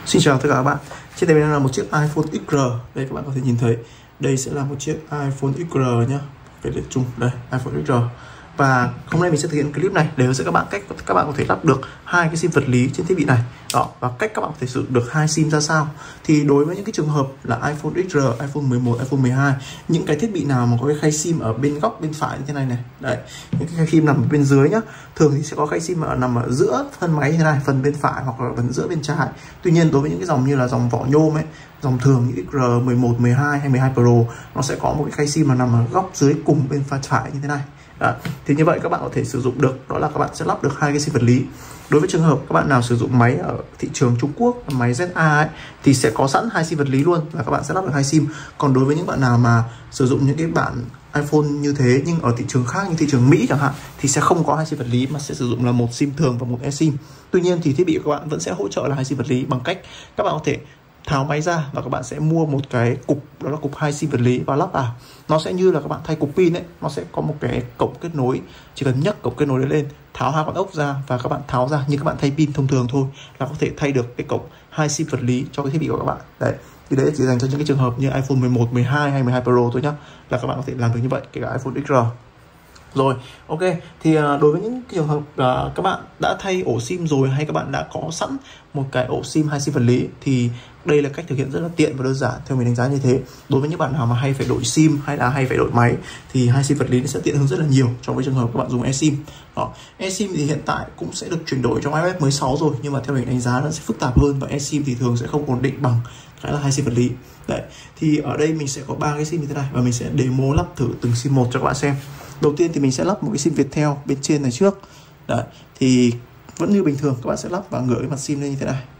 Xin chào tất cả các bạn. Trên đây là một chiếc iPhone XR. Đây các bạn có thể nhìn thấy. Đây sẽ là một chiếc iPhone XR nhé. Cái để chung đây, iPhone XR. Và hôm nay mình sẽ thực hiện clip này để hướng dẫn các bạn cách các bạn có thể lắp được hai cái sim vật lý trên thiết bị này. Đó, và cách các bạn có thể sử dụng được hai sim ra sao. Thì đối với những cái trường hợp là iPhone XR, iPhone 11, iPhone 12, những cái thiết bị nào mà có cái khay sim ở bên góc bên phải như thế này này. Đấy, những cái khay sim nằm ở bên dưới nhá. Thường thì sẽ có khay sim nằm ở giữa thân máy như thế này, phần bên phải hoặc là phần giữa bên trái. Tuy nhiên đối với những cái dòng như là dòng vỏ nhôm ấy, dòng thường như XR 11, 12 hay 12 Pro, nó sẽ có một cái khay sim mà nằm ở góc dưới cùng bên phải như thế này. Đó. Thì như vậy các bạn có thể sử dụng được, đó là các bạn sẽ lắp được hai cái sim vật lý. Đối với trường hợp các bạn nào sử dụng máy ở thị trường Trung Quốc, máy ZA ấy, thì sẽ có sẵn hai sim vật lý luôn và các bạn sẽ lắp được hai sim. Còn đối với những bạn nào mà sử dụng những cái bản iPhone như thế nhưng ở thị trường khác như thị trường Mỹ chẳng hạn thì sẽ không có hai sim vật lý mà sẽ sử dụng là một sim thường và một eSIM. Tuy nhiên thì thiết bị của các bạn vẫn sẽ hỗ trợ là hai sim vật lý bằng cách các bạn có thể tháo máy ra và các bạn sẽ mua một cái cục, đó là cục hai sim vật lý và lắp vào. Nó sẽ như là các bạn thay cục pin ấy, nó sẽ có một cái cổng kết nối, chỉ cần nhấc cổng kết nối đấy lên, tháo hai con ốc ra và các bạn tháo ra như các bạn thay pin thông thường thôi là có thể thay được cái cổng hai sim vật lý cho cái thiết bị của các bạn. Đấy, thì đấy chỉ dành cho những cái trường hợp như iPhone 11, 12 hay 12 Pro thôi nhá, là các bạn có thể làm được như vậy, kể cả iPhone XR. Rồi, ok, thì đối với những trường hợp các bạn đã thay ổ sim rồi hay các bạn đã có sẵn một cái ổ sim hai sim vật lý thì đây là cách thực hiện rất là tiện và đơn giản, theo mình đánh giá như thế. Đối với những bạn nào mà hay phải đổi sim hay là hay phải đổi máy thì hai sim vật lý sẽ tiện hơn rất là nhiều trong cái trường hợp các bạn dùng eSIM. Đó, eSIM thì hiện tại cũng sẽ được chuyển đổi trong iOS 16 rồi, nhưng mà theo mình đánh giá nó sẽ phức tạp hơn và eSIM thì thường sẽ không ổn định bằng cái là hai sim vật lý. Đấy, thì ở đây mình sẽ có ba cái sim như thế này và mình sẽ demo lắp thử từng sim một cho các bạn xem. Đầu tiên thì mình sẽ lắp một cái sim Viettel bên trên này trước. Đấy, thì vẫn như bình thường các bạn sẽ lắp và ngửa cái mặt sim lên như thế này.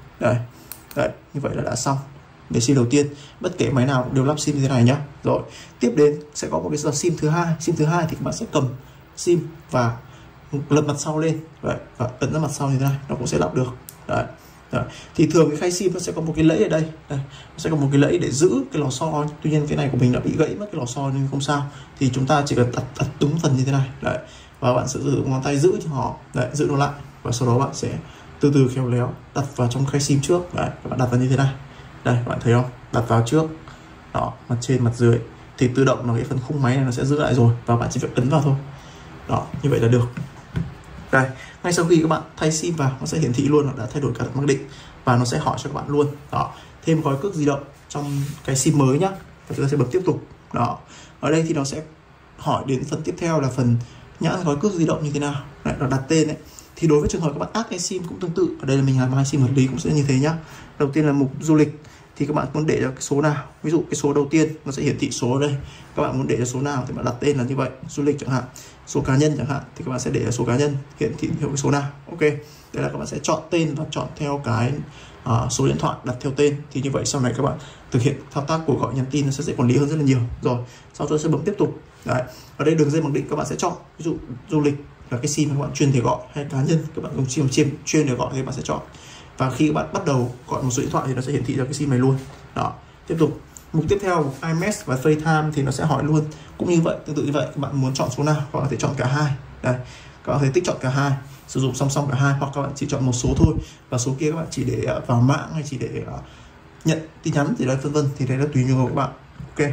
Đấy, như vậy là đã xong về sim đầu tiên. Bất kể máy nào đều lắp sim như thế này nhá. Rồi, tiếp đến sẽ có một cái dòng sim thứ hai. Sim thứ hai thì các bạn sẽ cầm sim và lật mặt sau lên. Đấy, và ấn ra mặt sau như thế này, nó cũng sẽ lắp được. Đấy. Đấy. Thì thường cái khay sim nó sẽ có một cái lẫy ở đây. Đây, nó sẽ có một cái lẫy để giữ cái lò xo. Tuy nhiên cái này của mình đã bị gãy mất cái lò xo nhưng không sao. Thì chúng ta chỉ cần đặt đúng phần như thế này. Đấy. Và bạn sẽ sử dụng ngón tay giữ cho họ. Đấy, giữ nó lại. Và sau đó bạn sẽ từ từ khéo léo đặt vào trong khay sim trước. Đấy, các bạn đặt vào như thế này. Đây, các bạn thấy không? Đặt vào trước. Đó, mặt trên mặt dưới. Thì tự động là cái phần khung máy này nó sẽ giữ lại rồi. Và bạn chỉ phải ấn vào thôi. Đó, như vậy là được. Đây, ngay sau khi các bạn thay sim vào, nó sẽ hiển thị luôn là đã thay đổi cả mặc định và nó sẽ hỏi cho các bạn luôn. Đó, thêm gói cước di động trong cái sim mới nhá. Và chúng ta sẽ bấm tiếp tục. Đó, ở đây thì nó sẽ hỏi đến phần tiếp theo là phần nhãn gói cước di động như thế nào. Đấy, nó đặt tên đấy. Thì đối với trường hợp các bạn áp eSIM cũng tương tự. Ở đây là mình làm hai sim vật lý cũng sẽ như thế nhá. Đầu tiên là mục du lịch thì các bạn muốn để cho cái số nào. Ví dụ cái số đầu tiên nó sẽ hiển thị số ở đây. Các bạn muốn để cho số nào thì bạn đặt tên là như vậy, du lịch chẳng hạn. Số cá nhân chẳng hạn thì các bạn sẽ để cho số cá nhân hiển thị theo cái số nào. Ok, đây là các bạn sẽ chọn tên và chọn theo cái số điện thoại đặt theo tên. Thì như vậy sau này các bạn thực hiện thao tác cuộc gọi nhắn tin nó sẽ dễ quản lý hơn rất là nhiều. Rồi sau tôi sẽ bấm tiếp tục. Đấy, ở đây đường dây mặc định các bạn sẽ chọn, ví dụ du lịch là cái sim mà các bạn chuyên để gọi, hay cá nhân các bạn dùng sim chuyên để gọi thì các bạn sẽ chọn. Và khi các bạn bắt đầu gọi một số điện thoại thì nó sẽ hiển thị ra cái sim này luôn. Đó, tiếp tục. Mục tiếp theo iMessage và FaceTime thì nó sẽ hỏi luôn cũng như vậy, tương tự như vậy. Các bạn muốn chọn số nào, các bạn có thể chọn cả hai. Đây, các bạn có thể tích chọn cả hai, sử dụng song song cả hai, hoặc các bạn chỉ chọn một số thôi và số kia các bạn chỉ để vào mạng hay chỉ để nhận tin nhắn thì đấy, vân vân, thì đấy là tùy nhu cầu của các bạn. Ok,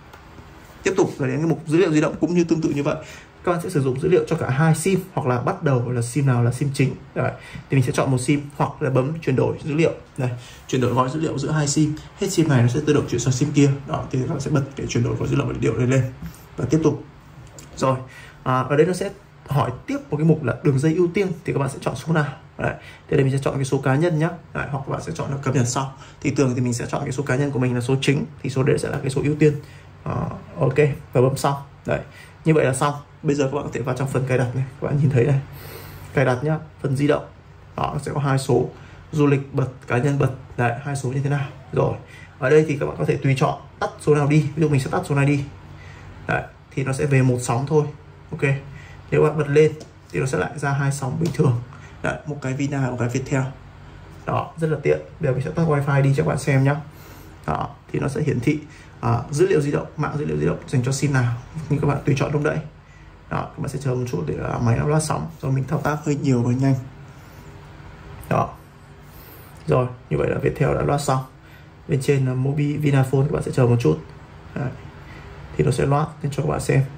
tiếp tục là đến cái mục dữ liệu di động cũng như tương tự như vậy. Các bạn sẽ sử dụng dữ liệu cho cả hai sim hoặc là bắt đầu là sim nào là sim chính. Đấy, thì mình sẽ chọn một sim hoặc là bấm chuyển đổi dữ liệu. Đây, chuyển đổi gói dữ liệu giữa hai sim. Hết sim này nó sẽ tự động chuyển sang sim kia. Đó, thì các bạn sẽ bật để chuyển đổi gói dữ liệu này lên và tiếp tục. Rồi, ở đây nó sẽ hỏi tiếp một cái mục là đường dây ưu tiên thì các bạn sẽ chọn số nào. Đấy, thì đây mình sẽ chọn cái số cá nhân nhé. Đấy, hoặc các bạn sẽ chọn là cập nhật sau. Thì thường thì mình sẽ chọn cái số cá nhân của mình là số chính, thì số đấy sẽ là cái số ưu tiên. Ok, và bấm xong. Đấy, như vậy là xong. Bây giờ các bạn có thể vào trong phần cài đặt này, các bạn nhìn thấy này, cài đặt nhá, phần di động. Đó, sẽ có hai số, du lịch bật, cá nhân bật. Đấy, hai số như thế nào. Rồi, ở đây thì các bạn có thể tùy chọn tắt số nào đi. Ví dụ mình sẽ tắt số này đi. Đấy, thì nó sẽ về một sóng thôi. Ok, nếu bạn bật lên thì nó sẽ lại ra hai sóng bình thường. Đấy, một cái Vina, một cái Viettel. Đó, rất là tiện. Bây giờ mình sẽ tắt wifi đi cho các bạn xem nhá. Đó, thì nó sẽ hiển thị dữ liệu di động, mạng dữ liệu di động dành cho sim nào như các bạn tùy chọn lúc đấy. Đó, các bạn sẽ chờ một chút để máy nó loát sóng, do mình thao tác hơi nhiều và nhanh. Đó, Rồi, như vậy là Viettel đã loát xong. Bên trên là Mobi Vinaphone, các bạn sẽ chờ một chút. Đấy. Thì nó sẽ loát lên cho các bạn xem.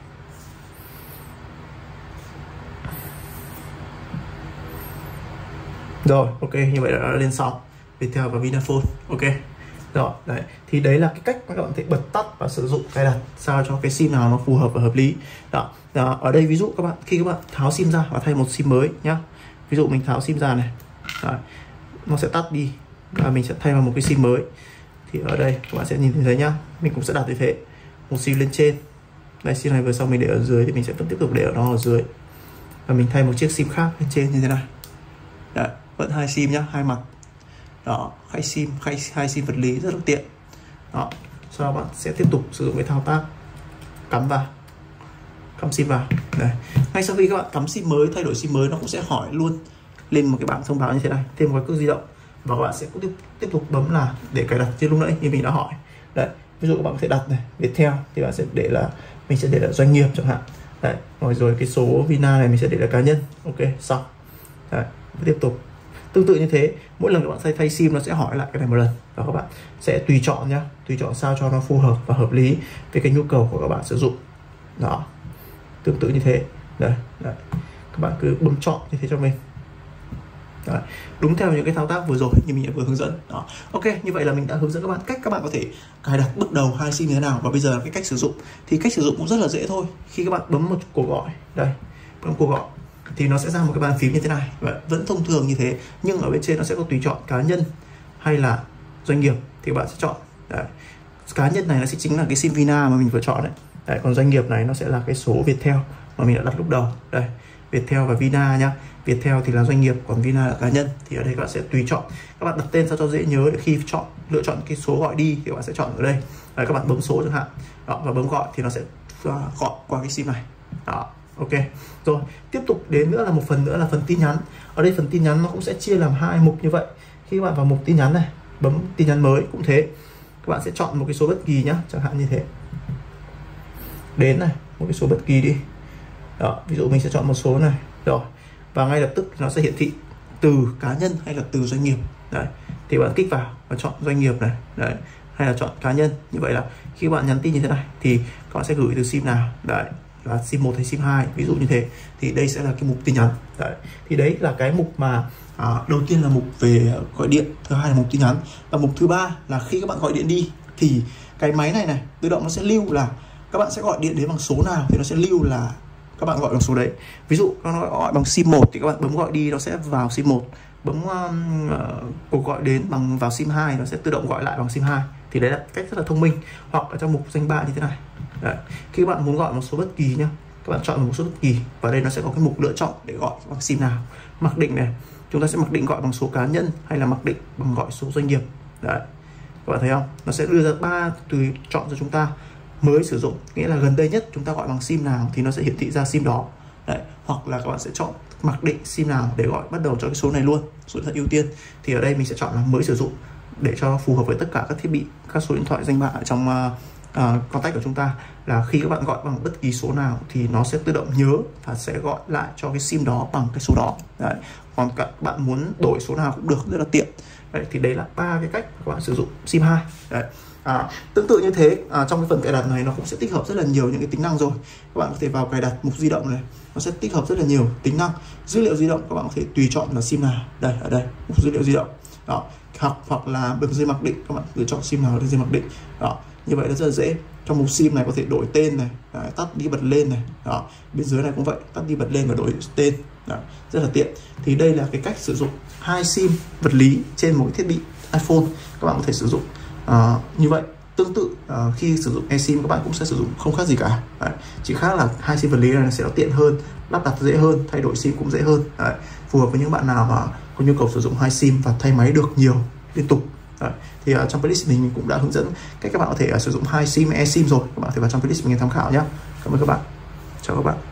Rồi, ok, như vậy là đã lên xong Viettel và Vinaphone. Ok. Rồi, đấy. Thì đấy là cái cách mà các bạn có thể bật tắt và sử dụng cài đặt sao cho cái sim nào nó phù hợp và hợp lý. Đó. Ở đây ví dụ các bạn khi các bạn tháo sim ra và thay một sim mới nhá. Ví dụ mình tháo sim ra này. Đấy. Nó sẽ tắt đi và mình sẽ thay vào một cái sim mới. Thì ở đây các bạn sẽ nhìn thấy nhá, mình cũng sẽ đặt như thế, một sim lên trên. Đây, sim này vừa xong mình để ở dưới thì mình sẽ vẫn tiếp tục để ở nó ở dưới. Và mình thay một chiếc sim khác lên trên như thế này. Đấy, vẫn hai sim nhá, hai mặt. Đó, hai sim vật lý rất là tiện. Đó, sau đó bạn sẽ tiếp tục sử dụng cái thao tác cắm sim vào. Đây, ngay sau khi các bạn cắm sim mới, thay đổi sim mới, nó cũng sẽ hỏi luôn lên một cái bảng thông báo như thế này, thêm một cái cước di động, và các bạn sẽ tiếp tục bấm là để cài đặt như lúc nãy như mình đã hỏi. Đấy, ví dụ các bạn có thể đặt này Viettel thì bạn sẽ để là mình sẽ để là doanh nghiệp chẳng hạn. Đấy, rồi cái số Vina này mình sẽ để là cá nhân. Ok, xong. Đấy, tiếp tục tương tự như thế, mỗi lần các bạn thay sim nó sẽ hỏi lại cái này một lần, và các bạn sẽ tùy chọn nhá, tùy chọn sao cho nó phù hợp và hợp lý với cái nhu cầu của các bạn sử dụng. Đó, tương tự như thế. Đây, các bạn cứ bấm chọn như thế cho mình. Đấy, đúng theo những cái thao tác vừa rồi như mình đã vừa hướng dẫn. Đó, ok, như vậy là mình đã hướng dẫn các bạn cách các bạn có thể cài đặt bước đầu hai sim như thế nào, và bây giờ là cái cách sử dụng. Thì cách sử dụng cũng rất là dễ thôi. Khi các bạn bấm một cuộc gọi, đây, bấm cuộc gọi thì nó sẽ ra một cái bàn phím như thế này, và vẫn thông thường như thế, nhưng ở bên trên nó sẽ có tùy chọn cá nhân hay là doanh nghiệp thì bạn sẽ chọn. Đấy, cá nhân này nó sẽ chính là cái sim Vina mà mình vừa chọn đấy. Đấy, còn doanh nghiệp này nó sẽ là cái số Viettel mà mình đã đặt lúc đầu. Đây, Viettel và Vina nhá. Viettel thì là doanh nghiệp, còn Vina là cá nhân. Thì ở đây các bạn sẽ tùy chọn, các bạn đặt tên sao cho dễ nhớ, để khi lựa chọn cái số gọi đi thì các bạn sẽ chọn ở đây. Đấy, các bạn bấm số chẳng hạn. Đó, và bấm gọi thì nó sẽ gọi qua cái sim này. Đó, ok. Rồi, tiếp tục đến nữa là một phần nữa là phần tin nhắn. Ở đây phần tin nhắn nó cũng sẽ chia làm hai mục như vậy. Khi các bạn vào mục tin nhắn này, bấm tin nhắn mới cũng thế. Các bạn sẽ chọn một cái số bất kỳ nhá, chẳng hạn như thế. Đến này, một cái số bất kỳ đi. Đó, ví dụ mình sẽ chọn một số này. Rồi, và ngay lập tức nó sẽ hiển thị từ cá nhân hay là từ doanh nghiệp. Đấy, thì bạn kích vào và chọn doanh nghiệp này. Đấy, hay là chọn cá nhân. Như vậy là khi bạn nhắn tin như thế này thì các bạn sẽ gửi từ sim nào. Đấy, là sim 1 hay sim 2, ví dụ như thế. Thì đây sẽ là cái mục tin nhắn. Đấy, thì đấy là cái mục mà đầu tiên là mục về gọi điện, thứ hai là mục tin nhắn, và mục thứ ba là khi các bạn gọi điện đi thì cái máy này tự động nó sẽ lưu là các bạn sẽ gọi điện đến bằng số nào, thì nó sẽ lưu là các bạn gọi bằng số đấy. Ví dụ các bạn gọi bằng sim 1 thì các bạn bấm gọi đi, nó sẽ vào sim 1. Bấm cuộc gọi đến bằng vào sim 2, nó sẽ tự động gọi lại bằng sim 2. Thì đấy là cách rất là thông minh. Hoặc ở trong mục danh bạ như thế này. Đấy, khi các bạn muốn gọi một số bất kỳ nhá, các bạn chọn một số bất kỳ, và đây nó sẽ có cái mục lựa chọn để gọi bằng sim nào. Mặc định này, chúng ta sẽ mặc định gọi bằng số cá nhân hay là mặc định bằng gọi số doanh nghiệp. Đấy, các bạn thấy không? Nó sẽ đưa ra 3 tùy chọn cho chúng ta mới sử dụng, nghĩa là gần đây nhất chúng ta gọi bằng sim nào thì nó sẽ hiển thị ra sim đó. Đấy, hoặc là các bạn sẽ chọn mặc định sim nào để gọi bắt đầu cho cái số này luôn, số điện thoại ưu tiên. Thì ở đây mình sẽ chọn là mới sử dụng để cho phù hợp với tất cả các thiết bị, các số điện thoại danh bạ ở trong contact của chúng ta, là khi các bạn gọi bằng bất kỳ số nào thì nó sẽ tự động nhớ và sẽ gọi lại cho cái sim đó bằng cái số đó. Đấy, còn các bạn muốn đổi số nào cũng được, rất là tiện. Đấy, thì đấy là 3 cái cách các bạn sử dụng sim 2. Đấy. Tương tự như thế, trong cái phần cài đặt này nó cũng sẽ tích hợp rất là nhiều những cái tính năng rồi. Các bạn có thể vào cài đặt mục di động này, nó sẽ tích hợp rất là nhiều tính năng. Dữ liệu di động các bạn có thể tùy chọn là sim nào. Đây, ở đây mục dữ liệu di động. Đó, hoặc là đường dây mặc định, các bạn tùy chọn sim nào đường dây mặc định. Đó, như vậy nó rất là dễ. Trong mục sim này có thể đổi tên này, đấy, tắt đi bật lên này. Đó, bên dưới này cũng vậy, tắt đi bật lên và đổi tên. Đó, rất là tiện. Thì đây là cái cách sử dụng hai sim vật lý trên một thiết bị iPhone. Các bạn có thể sử dụng như vậy. Tương tự khi sử dụng eSIM các bạn cũng sẽ sử dụng không khác gì cả. Đấy, chỉ khác là hai sim vật lý này sẽ tiện hơn, lắp đặt dễ hơn, thay đổi sim cũng dễ hơn. Đấy, phù hợp với những bạn nào mà có nhu cầu sử dụng hai sim và thay máy được nhiều liên tục. Đấy, thì trong playlist mình cũng đã hướng dẫn cách các bạn có thể sử dụng hai sim eSIM rồi. Các bạn có thể vào trong playlist mình tham khảo nhé. Cảm ơn các bạn. Chào các bạn.